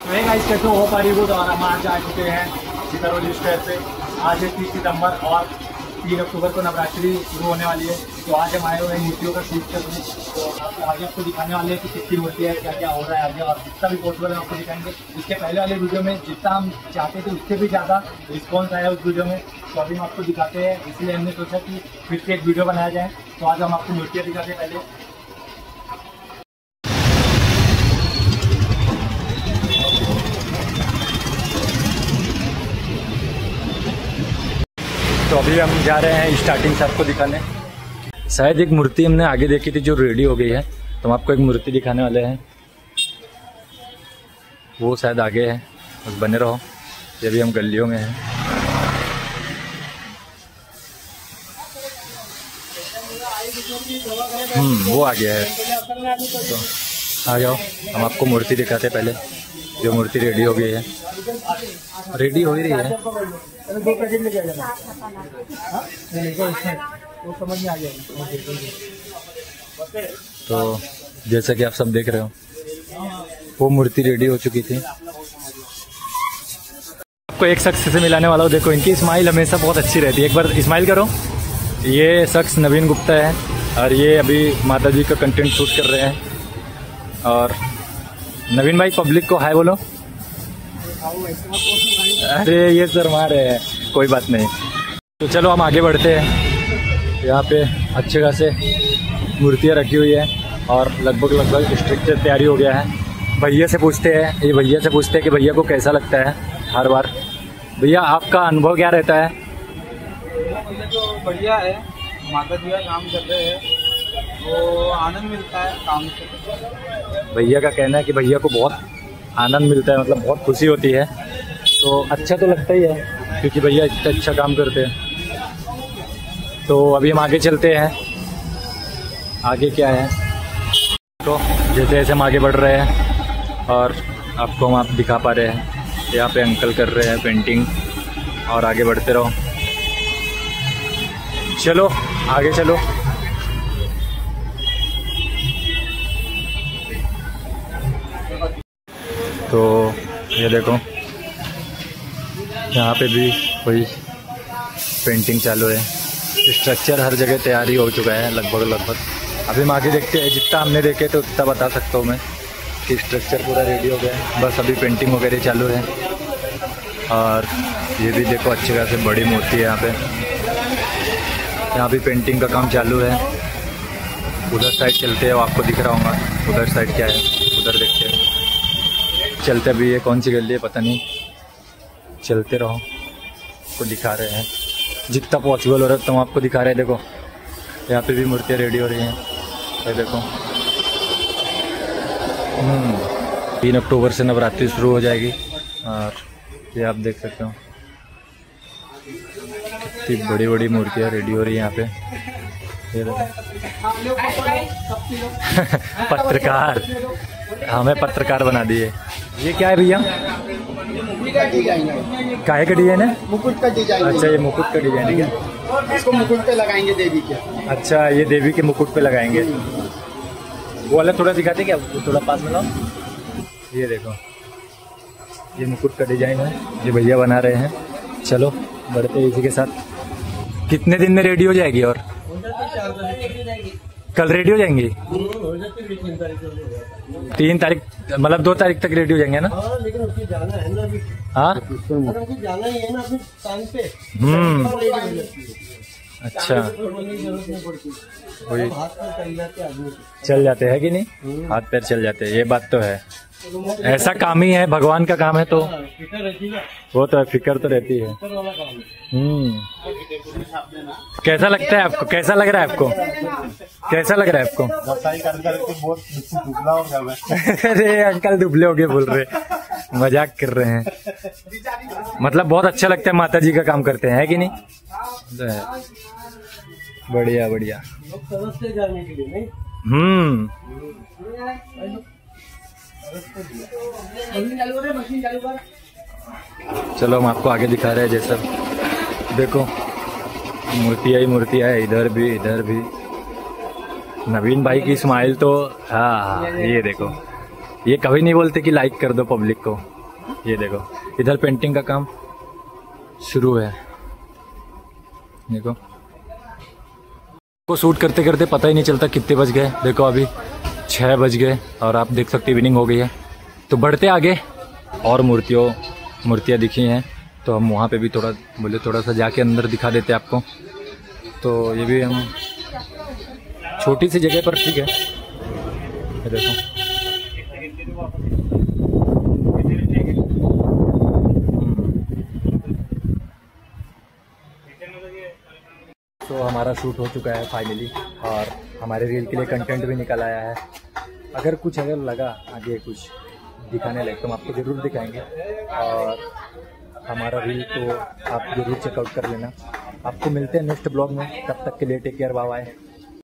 Guys कैसे हो पा रही हो, तो हम आज आ चुके हैं सिकरौली स्क्वायर पे। आज है 30 सितंबर और 3 अक्टूबर को नवरात्रि शुरू होने वाली है। तो आज हम आए हुए हैं मूर्तियों का शूट करने। तो आगे आपको दिखाने वाले हैं कि कितनी मूर्ति है, क्या क्या हो रहा है आगे, और जितना भी पॉसिबल है आपको दिखाएंगे। इसके पहले वाले वीडियो में जितना हम चाहते थे उससे भी ज़्यादा रिस्पॉन्स आया उस वीडियो में, तो अभी हम आपको दिखाते हैं। इसलिए हमने सोचा कि फिर से एक वीडियो बनाया जाए। तो आज हम आपको मूर्तियाँ दिखाते हैं। पहले तो अभी हम जा रहे हैं स्टार्टिंग से आपको दिखाने। शायद एक मूर्ति हमने आगे देखी थी जो रेडी हो गई है, तो हम आपको एक मूर्ति दिखाने वाले हैं। वो शायद आगे है, बस बने रहो। ये भी हम गलियों में हैं। वो आगे है, तो आ जाओ हम आपको मूर्ति दिखाते। पहले जो मूर्ति रेडी हो गई है, रेडी हो ही रही है। दो पैकेट लेके आ जाना। वो समझ में आ गया। तो जैसा कि आप सब देख रहे हो, वो मूर्ति रेडी हो चुकी थी। आपको एक शख्स से मिलाने वाला हूँ। देखो, इनकी स्माइल हमेशा बहुत अच्छी रहती है। एक बार स्माइल करो। ये शख्स नवीन गुप्ता है और ये अभी माता जी का कंटेंट शूट कर रहे हैं। और नवीन भाई पब्लिक को हाय बोलो। अरे ये शर्मा रहे हैं, कोई बात नहीं। तो चलो हम आगे बढ़ते हैं। यहाँ पे अच्छे खासे मूर्तियाँ रखी हुई है और लगभग स्ट्रक्चर तैयारी हो गया है। भैया से पूछते हैं, ये भैया से पूछते हैं कि भैया को कैसा लगता है हर बार। भैया आपका अनुभव क्या रहता है? तो बढ़िया है, माता जी का काम कर रहे हैं तो आनंद मिलता है काम से। भैया का कहना है कि भैया को बहुत आनंद मिलता है, मतलब बहुत खुशी होती है। तो अच्छा तो लगता ही है क्योंकि भैया इतना अच्छा काम करते हैं। तो अभी हम आगे चलते हैं। आगे क्या है, तो जैसे जैसे हम आगे बढ़ रहे हैं और आपको हम दिखा पा रहे हैं, यहाँ पे अंकल कर रहे हैं पेंटिंग। और आगे बढ़ते रहो, चलो आगे चलो। तो ये देखो, यहाँ पे भी कोई पेंटिंग चालू है। स्ट्रक्चर हर जगह तैयारी हो चुका है लगभग। अभी हम आगे देखते हैं। जितना हमने देखे तो उतना बता सकता हूँ मैं कि स्ट्रक्चर पूरा रेडी हो गया है। बस अभी पेंटिंग वगैरह चालू है। और ये भी देखो, अच्छी खासी बड़ी मूर्ति है यहाँ पे। यहाँ भी पेंटिंग का काम चालू है। उधर साइड चलते हैं, वो आपको दिख रहा होगा उधर साइड क्या है, उधर देखते हैं। चलते भी, ये कौन सी गली है पता नहीं, चलते रहो। आपको दिखा रहे हैं जितना पॉसिबल हो रहा है तो हम आपको दिखा रहे हैं। देखो यहाँ पे भी मूर्तियाँ रेडी हो रही हैं। ये देखो 3 अक्टूबर से नवरात्रि शुरू हो जाएगी। और ये आप देख सकते हो कितनी बड़ी बड़ी मूर्तियाँ रेडी हो रही हैं यहाँ पे। ये पत्रकार, हमें पत्रकार बना दिए। ये क्या है भैया? काहे का डिजाइन है? मुकुट का डिजाइन। अच्छा, ये मुकुट का डिजाइन है क्या? इसको मुकुट पे लगाएंगे देवी के। अच्छा, ये देवी के मुकुट पे लगाएंगे। वो वाला थोड़ा दिखाते क्या, थोड़ा पास में लाओ। ये देखो, ये मुकुट का डिजाइन है, ये भैया बना रहे हैं। चलो बढ़ते हैं इसी के साथ। कितने दिन में रेडी हो जाएगी? और कल रेडी हो जाएंगी? 3 तारीख, मतलब 2 तारीख तक रेडी हो जाएंगे ना? लेकिन उसकी जाना है ना अभी। हाँ, जाना ही है ना अभी टाइम पे। अच्छा, वही चल जाते हैं कि नहीं? हाथ पैर चल जाते हैं, ये बात तो है। ऐसा काम ही है, भगवान का काम है तो वो तो फिक्र तो रहती है। कैसा लगता है आपको? कैसा लग रहा है आपको? कैसा लग रहा है आपको? अरे अंकल दुबले हो गए बोल रहे, मजाक कर रहे हैं। मतलब बहुत अच्छा लगता है, माता जी का काम करते हैं, है कि नहीं? बढ़िया बढ़िया। चलो हम आपको आगे दिखा रहे हैं। जैसा देखो, मूर्तियाँ ही मूर्तियाँ है, इधर भी। नवीन भाई की स्माइल तो हाँ, ये देखो, ये कभी नहीं बोलते कि लाइक कर दो पब्लिक को, ये देखो इधर पेंटिंग का काम शुरू है। देखो को शूट करते करते पता ही नहीं चलता कितने बज गए। देखो अभी 6 बज गए और आप देख सकते इवनिंग हो गई है। तो बढ़ते आगे और मूर्तियाँ दिखी हैं, तो हम वहाँ पे भी थोड़ा सा जाके अंदर दिखा देते आपको। तो ये भी हम छोटी सी जगह पर, ठीक है। ये देखो तो हमारा शूट हो चुका है फाइनली, और हमारे रील के लिए कंटेंट भी निकल आया है। अगर लगा आगे कुछ दिखाने लायक तो हम आपको ज़रूर दिखाएंगे, और हमारा रील तो आप ज़रूर चेकआउट कर लेना। आपको मिलते हैं नेक्स्ट ब्लॉग में, तब तक के लिए टेक केयर, बाय बाय।